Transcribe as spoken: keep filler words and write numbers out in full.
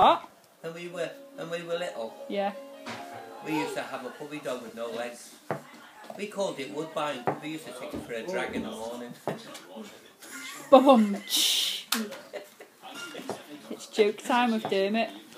What? When we were when we were little. Yeah. We used to have a puppy dog with no legs. We called it Woodbine. We used to take it for a drag in the morning. Boom. It's joke time with Dermot.